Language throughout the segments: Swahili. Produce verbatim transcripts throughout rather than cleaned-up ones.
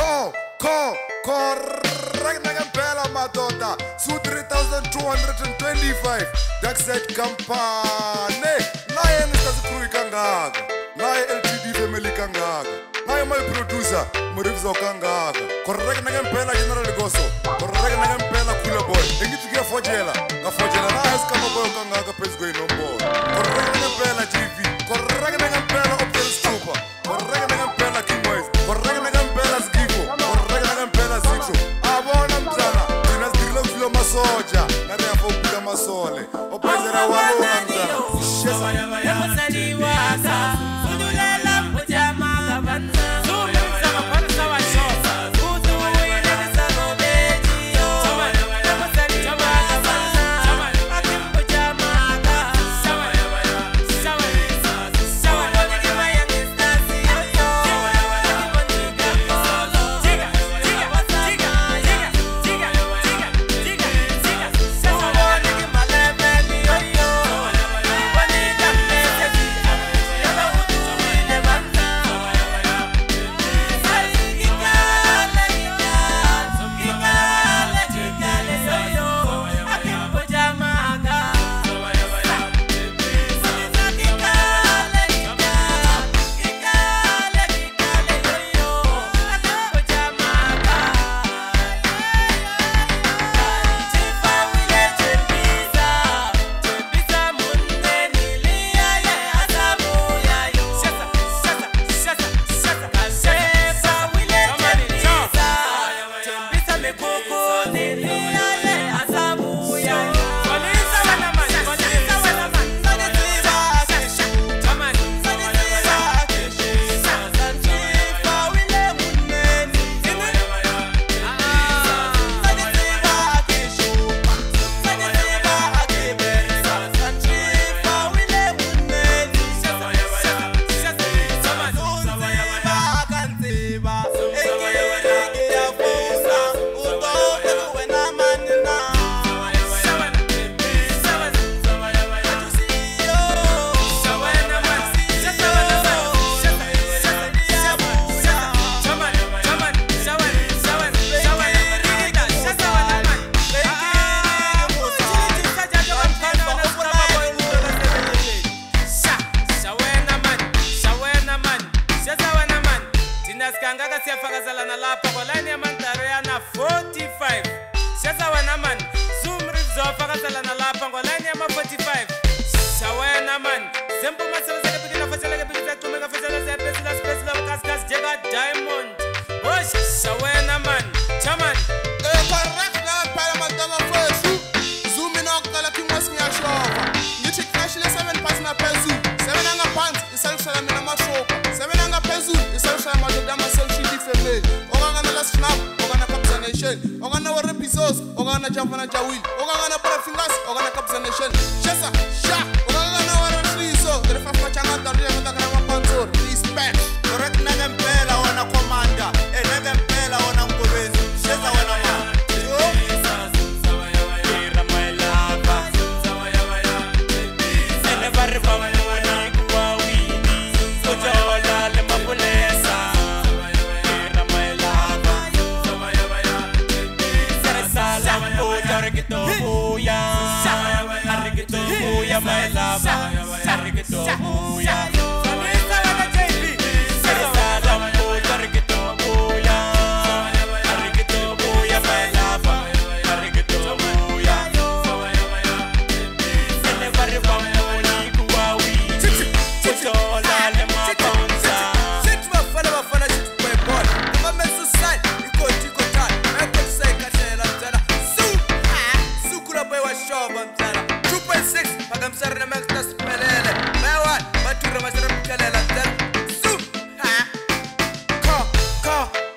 Ko, ko, correct ngempela madoda. Su three thousand two hundred twenty-five. Daxet Company. Naye ngisazikruyi kangaka. Naye L T D family kangaka. Naye my producer Murivzo kangaka. Correct ngempela General Goso. Correct ngempela Kula Boy. Engithi kuyafojela. Ngafojela naye sikama boy kangaka phezu kwenombolo. Correct ngempela G V. Correct ngempela Opel Stupa. Correct ngempela King Boys. Correct ngempela Skipo. Correct ngempela Sixo. Abona mntana. Thina sidirilo mfilo masoja. Nani yapho ukubika masole. Opezera walo mntana.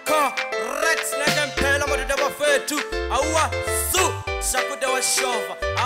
Shova